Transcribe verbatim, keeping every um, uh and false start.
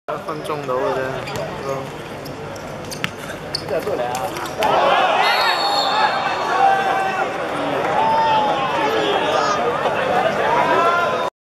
分鐘到嘅啫。 呢度都嚟啊！